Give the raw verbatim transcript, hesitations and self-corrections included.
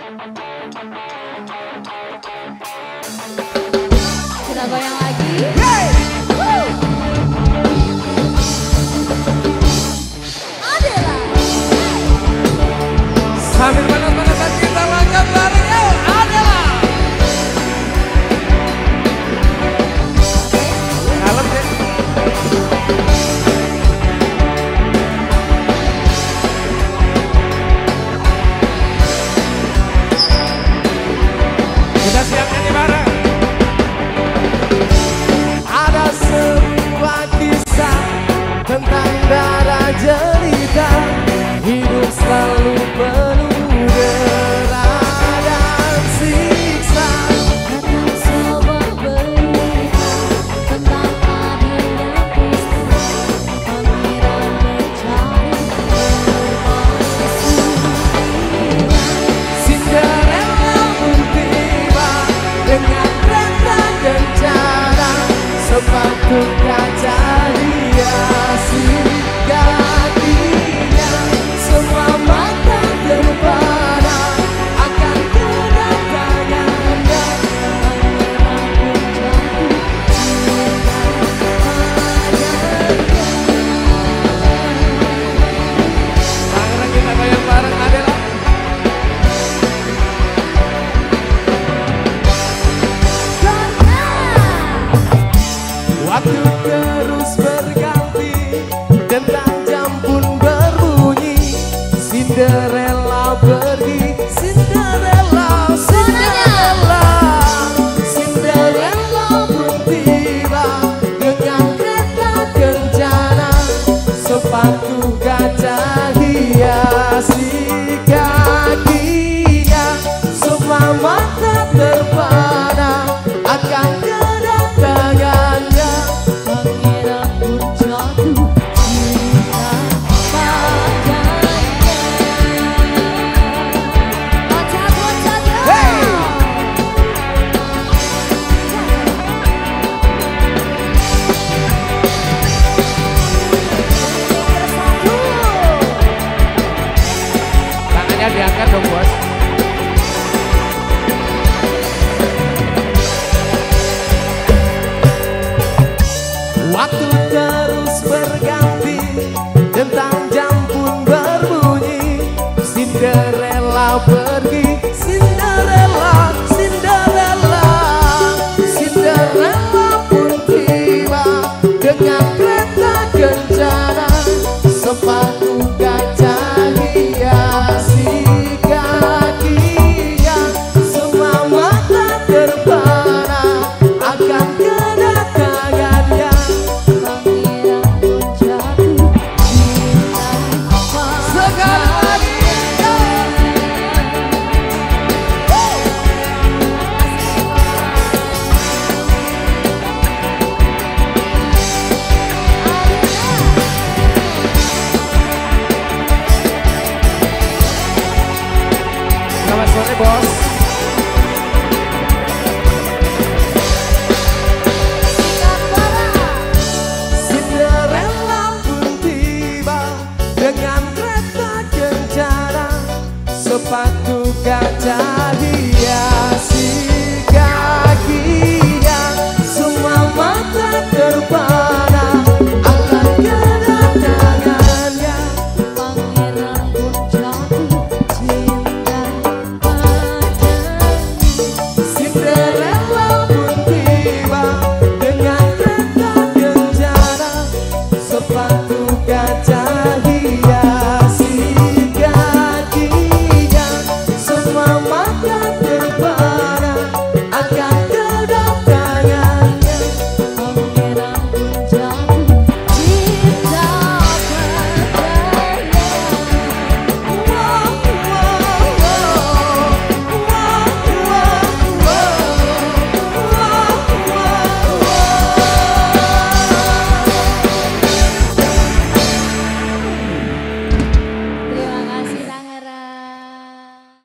Kita goyang lagi. Hey! Adela. Sambil panas-panasan kita langkah bareng yuk, Adela. Kalem deh. Kita siap nyanyi bareng. Ada sebuah kisah tentang darah jelita, hidup selalu penuh derah dan siksa. Tentang sebuah berita tentang adanya peristiwa pangeran mencari permaisuri. Cinderella pun tiba dengan kereta kencana, sepatu kaca hiasi kakinya, semua mata terpana akan kedatangannya. Pangeran pun jatuh cinta padanya. Sekarang kita goyang bareng Adela. Waktu terus berganti, tentang jam pun berbunyi. Cinderella pergi, Cinderella, Cinderella. Cinderella pun tiba dengan kereta kencana, sepatu kaca hiasi kakinya, semua mata terpana akan kedatangannya. Pangeran pun jatuh cinta padanya. Loncat, loncat, yo! Hey! Bersatu. Tangannya diangkat dong bos. Waktu terus berganti, tentang jam pun berbunyi. Cinderella pergi, Cinderella, Cinderella. Cinderella pun tiba dengan kereta kencana, sepatu kaca hiasi kakinya, semua mata terpana akan kedatangannya. Pangeran pun jatuh cinta Sekali lagi, selamat sore bos. Cinderella pun tiba dengan kereta kencana, sepatu kaca hiasi kakinya, semua mata terpana